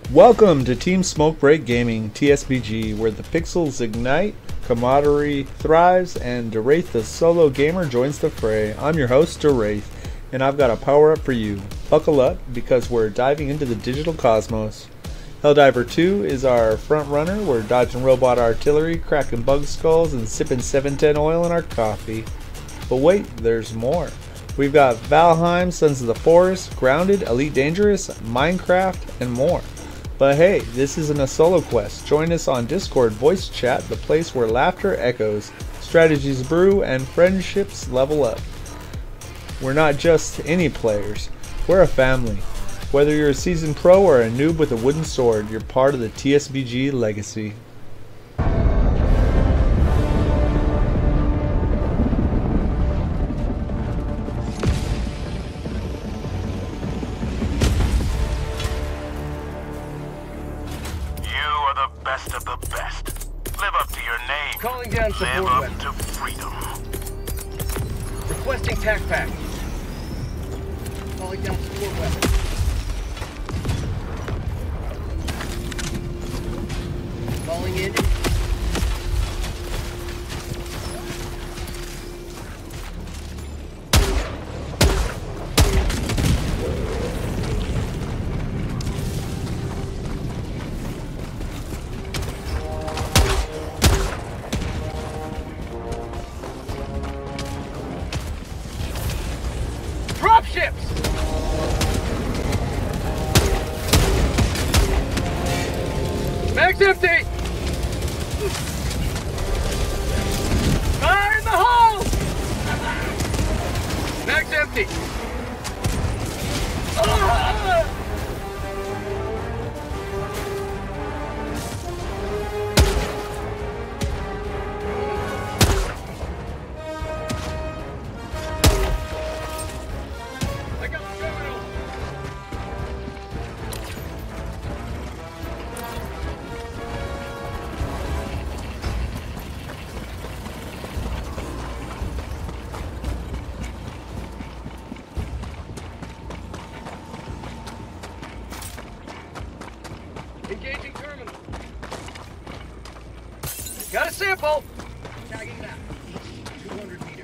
Welcome to Team Smoke Break Gaming, TSBG, where the pixels ignite, camaraderie thrives, and DaWraith the solo gamer joins the fray. I'm your host, DaWraith, and I've got a power up for you. Buckle up, because we're diving into the digital cosmos. HellDiver 2 is our front runner. We're dodging robot artillery, cracking bug skulls, and sipping 710 oil in our coffee. But wait, there's more. We've got Valheim, Sons of the Forest, Grounded, Elite Dangerous, Minecraft, and more. But hey, this isn't a solo quest. Join us on Discord voice chat, the place where laughter echoes, strategies brew, and friendships level up. We're not just any players, we're a family. Whether you're a seasoned pro or a noob with a wooden sword, you're part of the TSBG legacy. Of the best. Live up to your name. Calling down support. Live up weapon. to freedom. Requesting tac pack. Calling down support weapon. Calling in. Ships! Mag's empty! Fire in the hole! Mag's empty! Ah! Engaging terminal. Got a sample. Tagging that. 200 meters.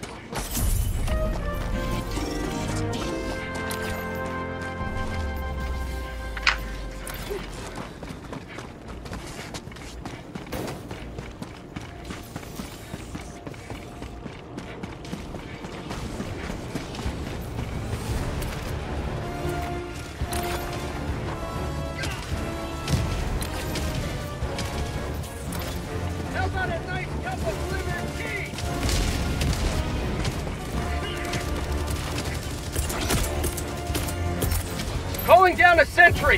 How about a nice cup of liver tea? Calling down a sentry.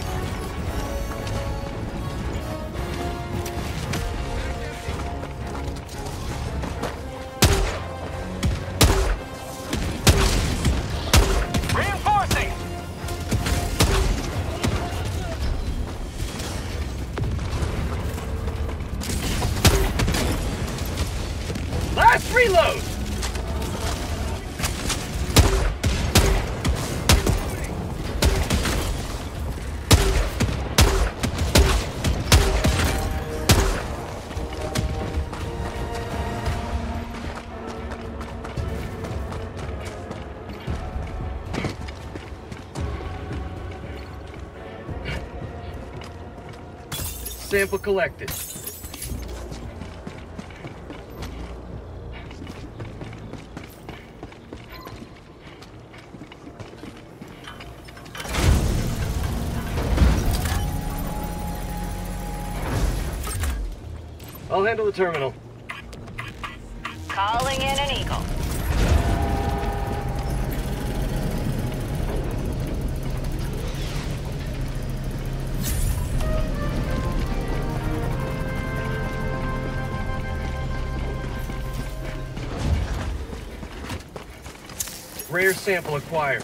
Reinforcing! Last reload! Sample collected. I'll handle the terminal. Calling in an Eagle. Rare sample acquired.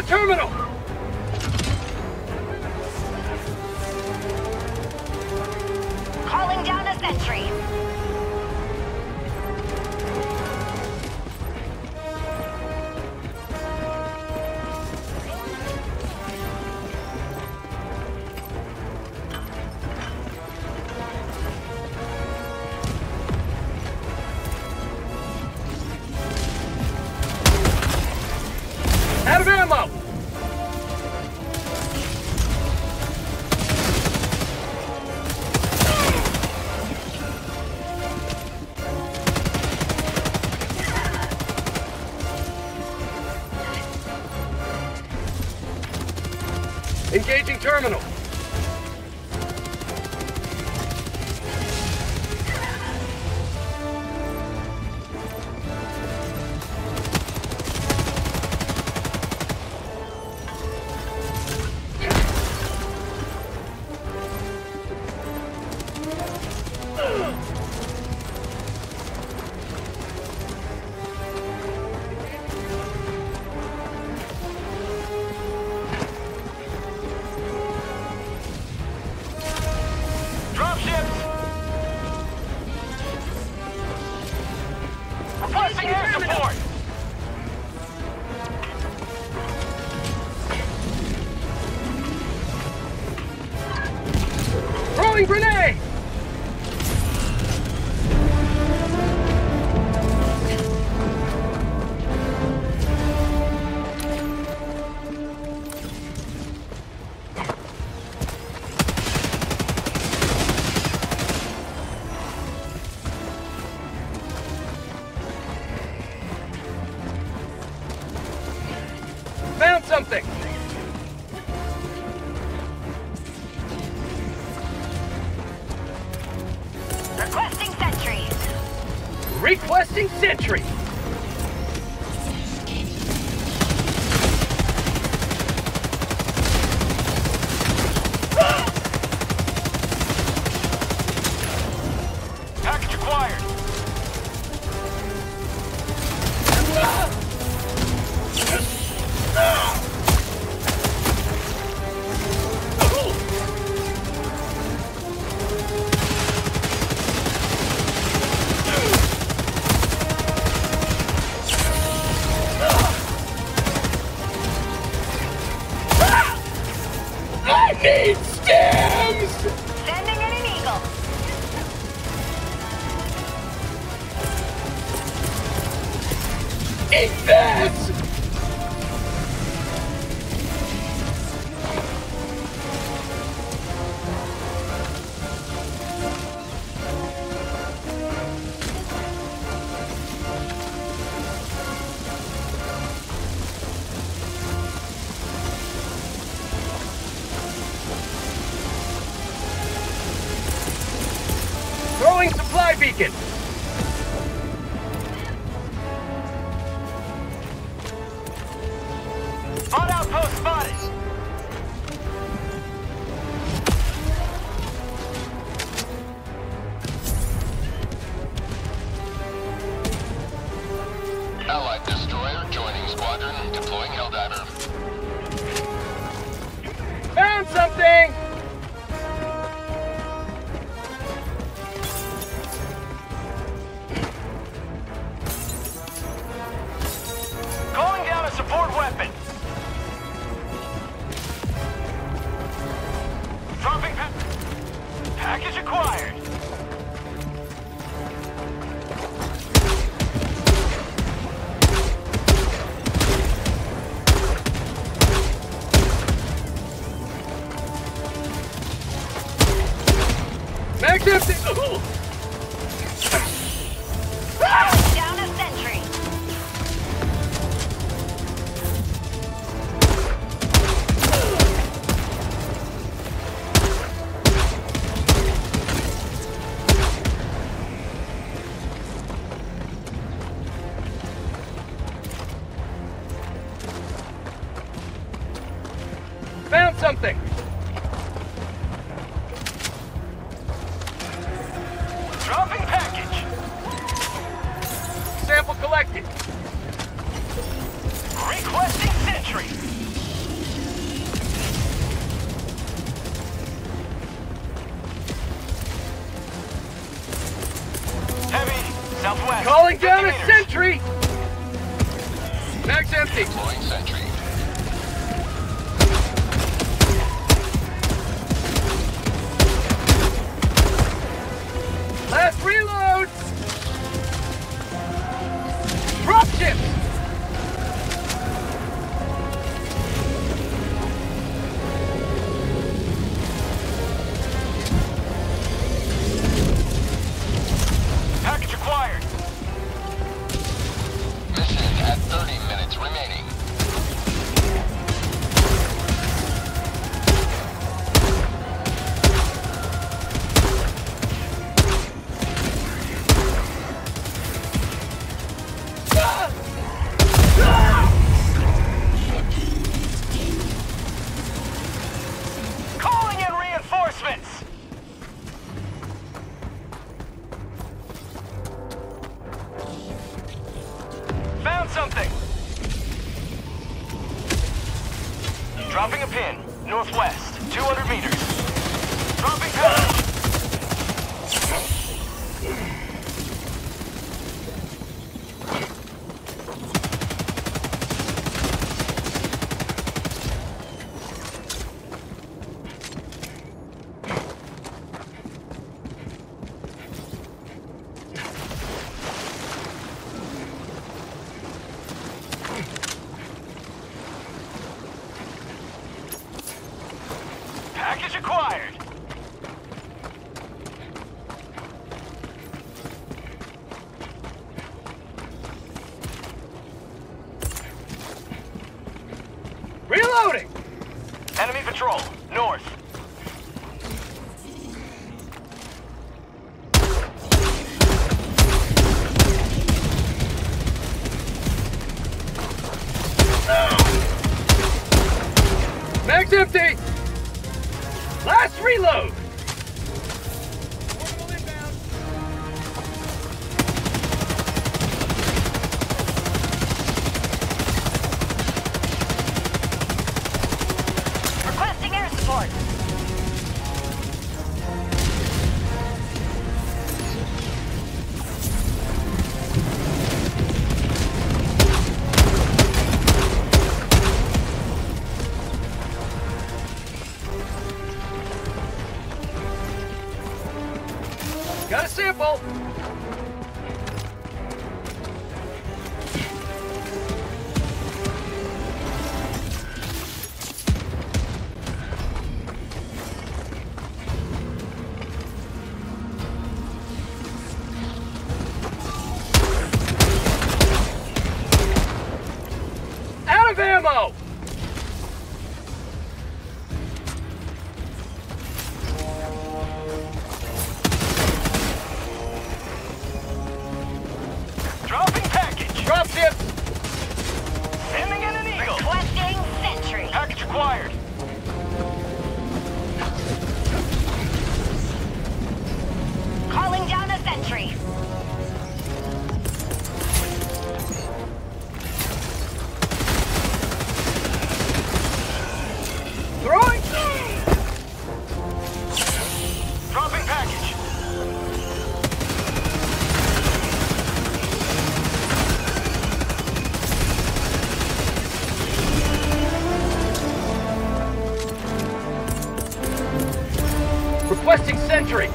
terminal! Calling down a sentry. Out of ammo! Engaging terminal. Dropships! Requesting air support! Throwing grenade! Found something! Requesting sentry. Requesting sentry! Package acquired! I need stems! Sending in an eagle. Eat this! Throwing supply beacon! Odd outpost spotted! Allied destroyer joining squadron, deploying HellDiver. Found something! Calling down a support weapon! Dropping package acquired! Mag's empty! Down a sentry. Found something! Dropping package! Sample collected! Requesting sentry! Southwest. Calling down 50 a meters. sentry! Mag's empty. Deploying sentry. Last reload! Dropship! Package acquired. Mission at 30 minutes remaining. Calling in reinforcements. Found something. Dropping a pin. Northwest. 200 meters. Dropping package. Package acquired. Reloading! Enemy patrol. North. Mag's empty! Last reload! Requesting air support. Got a sample! Out of ammo! Dropping package. Dropship! Sending in an eagle. Requesting sentry. Package acquired. Calling down a sentry. Throwing! Dropping package. Requesting sentry!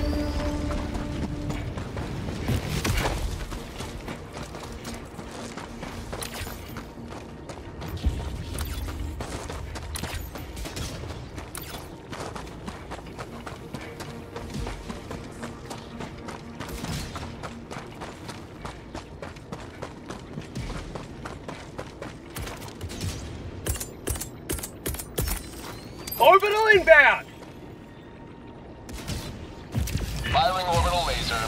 Orbital inbound! Firing orbital laser.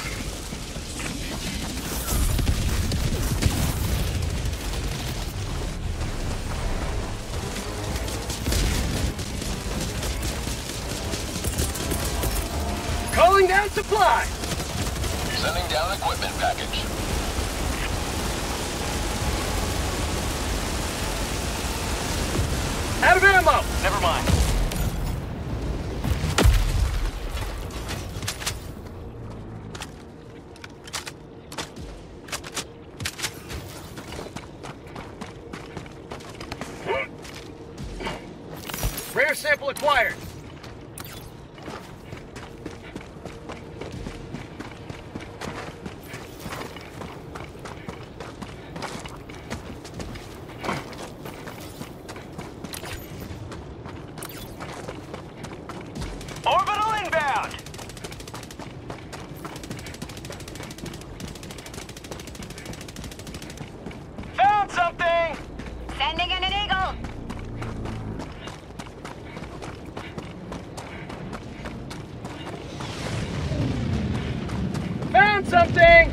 Calling down supply! Sending down equipment package. Out of ammo! Never mind. acquired. Orbital inbound! Found something! Sending in an eagle. Found something!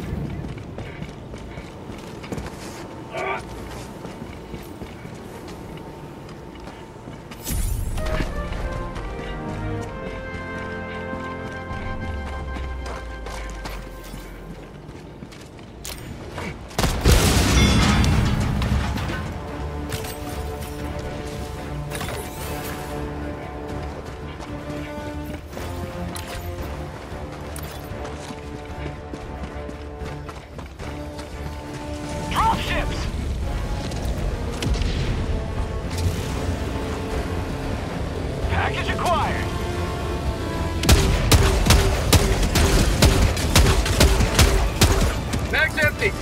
Drop ships! Package acquired. Mag's empty.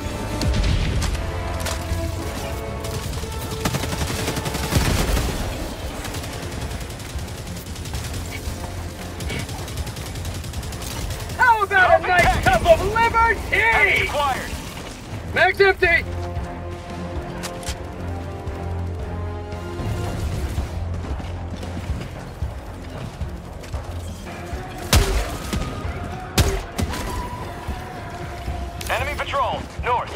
How about a nice cup of Package liberty? acquired. Mag's empty. Enemy patrol, north.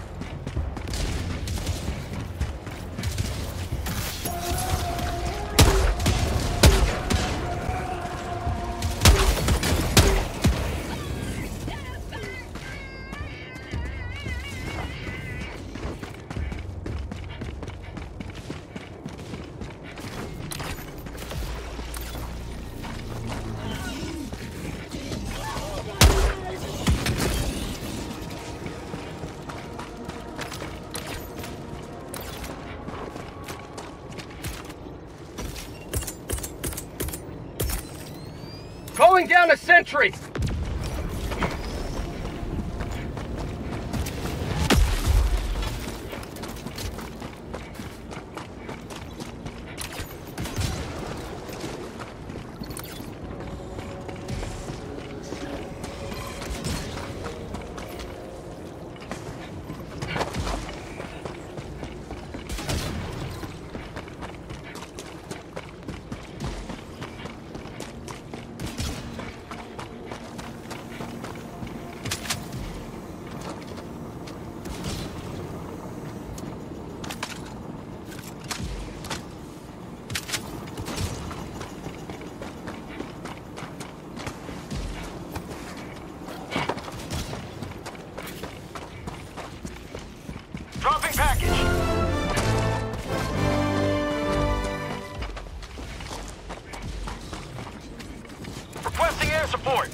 Calling down a sentry. Dropping package. Requesting air support.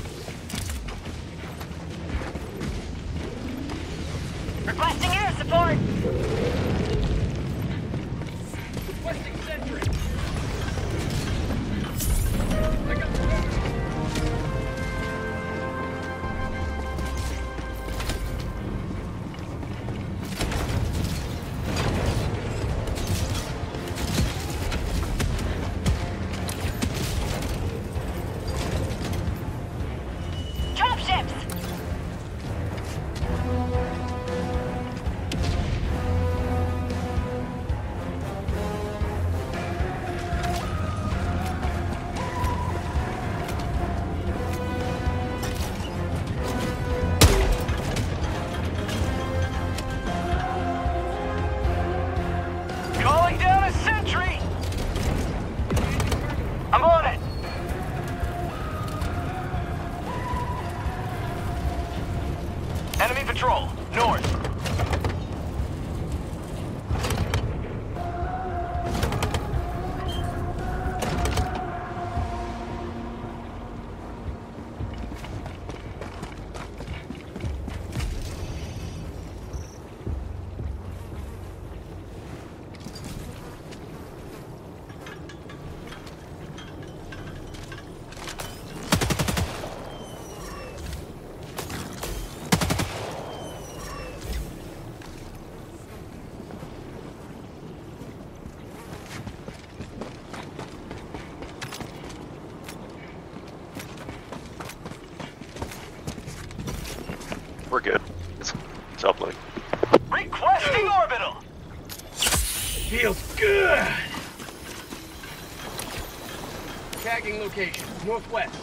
Requesting air support. Requesting sentry. I got the Drop ships. Calling down a sentry. I'm on it. Enemy patrol, north. we're good. It's lovely. Requesting orbital. Feels good. Tagging location, northwest.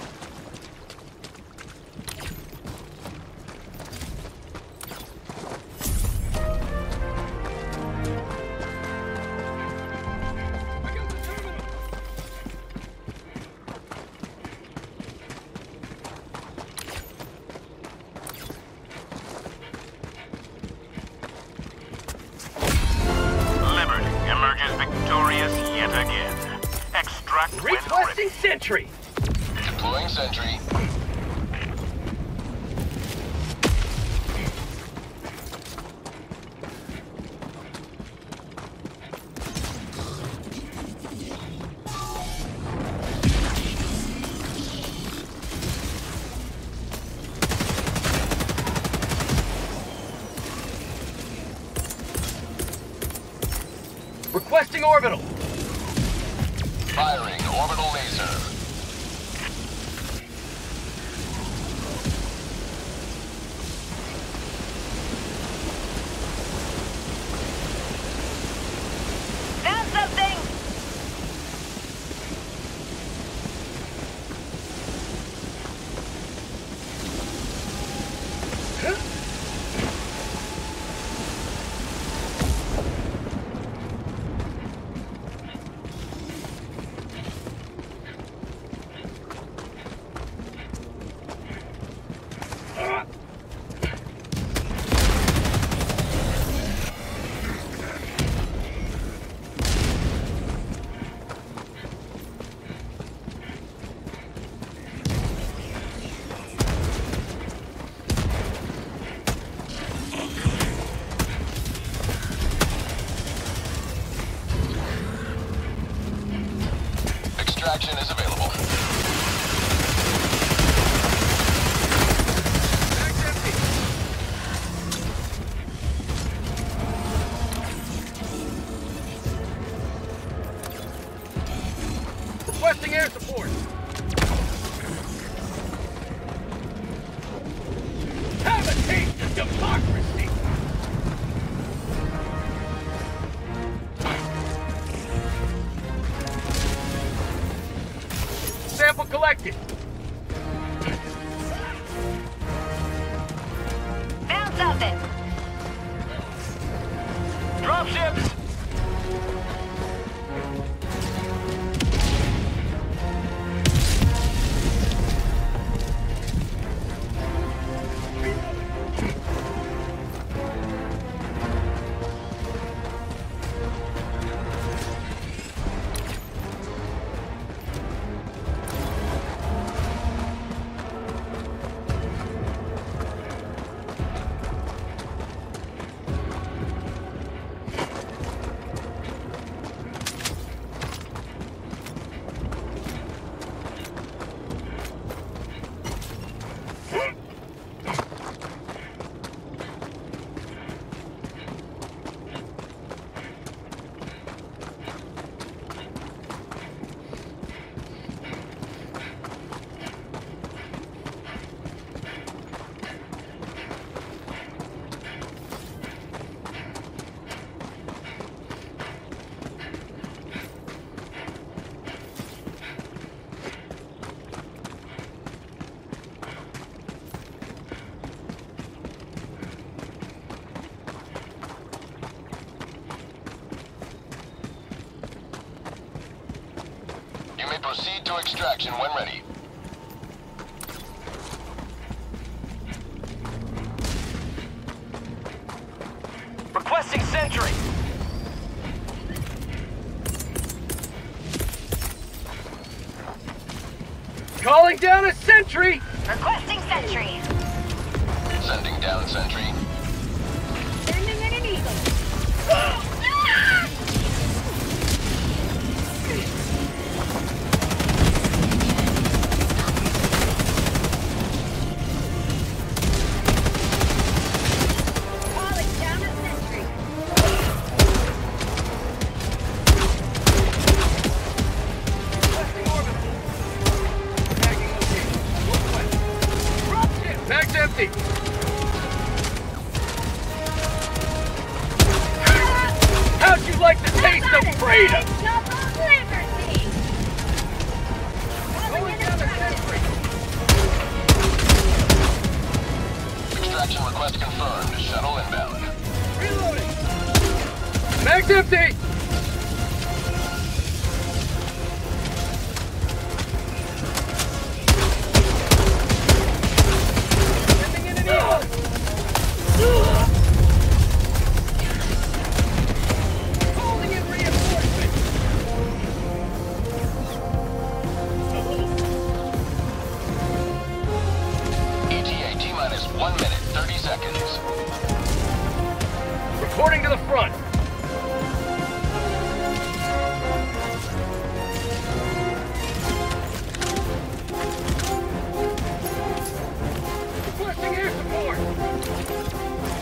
Requesting sentry. Deploying sentry. Requesting orbital. Firing orbital laser. Found something! Extraction is available. Bag's empty. Requesting air support. Have a taste of democracy. Sample collected. Found something! Dropships. You may proceed to extraction when ready. Requesting sentry. Calling down a sentry. Requesting sentry. Sending down sentry. Sending in an eagle. Calling down a sentry. Requesting orbital. Tagging location. Northwest. Dropship. Bag's empty. of freedom! Shop of liberty! Going down the sentry! Extraction request confirmed. Shuttle inbound. Reloading! Mag's empty! Sending in an eagle! Calling in reinforcements! ETA T-minus 1 minute, 30 seconds. Reporting to the front! Requesting air support!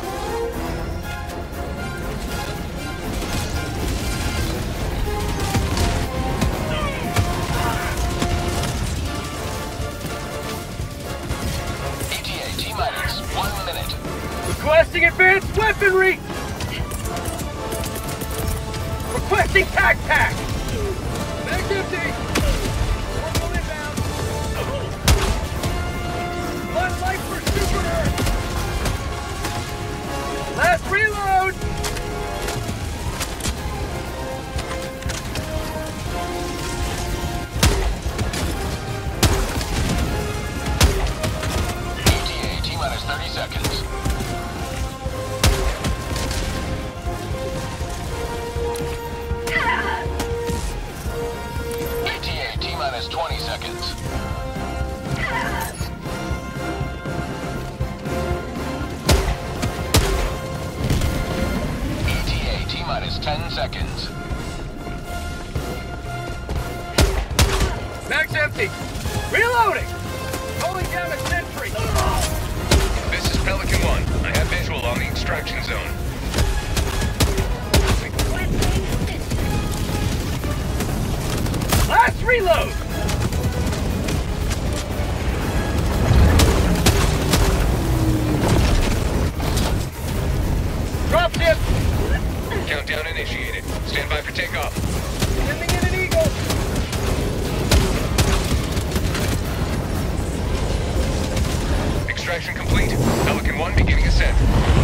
ETA T-minus 1 minute. Requesting advanced weaponry! Requesting tac pack! Mag's empty! Orbital inbound! One life for Super Earth! Last reload! ETA T-minus 30 seconds. ETA T-minus 20 seconds. ETA T-minus 10 seconds. Mag's empty! Reloading! Holding down a sentry! This is Pelican 1. I have visual on the extraction zone. Last reload! Dropship! Countdown initiated. Stand by for takeoff. Sending in an eagle! Extraction complete. Pelican 1 beginning ascent.